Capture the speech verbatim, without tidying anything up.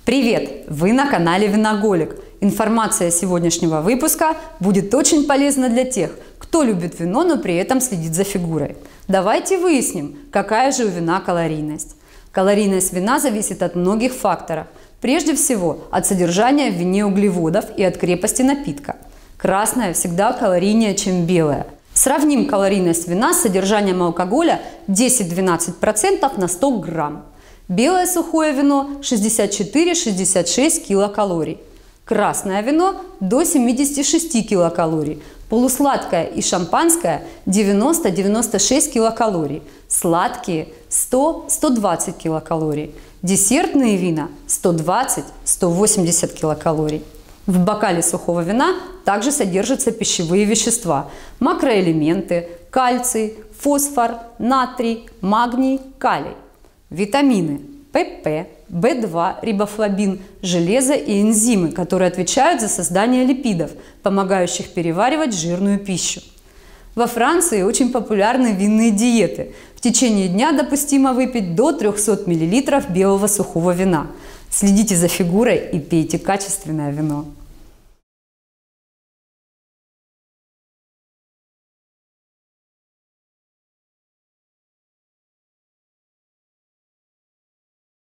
Привет! Вы на канале Виноголик. Информация сегодняшнего выпуска будет очень полезна для тех, кто любит вино, но при этом следит за фигурой. Давайте выясним, какая же у вина калорийность. Калорийность вина зависит от многих факторов. Прежде всего, от содержания в вине углеводов и от крепости напитка. Красное всегда калорийнее, чем белое. Сравним калорийность вина с содержанием алкоголя десять-двенадцать процентов на сто грамм. Белое сухое вино шестьдесят четыре — шестьдесят шесть килокалорий. Красное вино до семидесяти шести килокалорий. Полусладкое и шампанское девяносто — девяносто шесть килокалорий. Сладкие сто — сто двадцать килокалорий. Десертные вина сто двадцать — сто восемьдесят килокалорий. В бокале сухого вина также содержатся пищевые вещества, макроэлементы, кальций, фосфор, натрий, магний, калий. Витамины ПП, бэ два, рибофлавин, железо и энзимы, которые отвечают за создание липидов, помогающих переваривать жирную пищу. Во Франции очень популярны винные диеты. В течение дня допустимо выпить до трёхсот миллилитров белого сухого вина. Следите за фигурой и пейте качественное вино.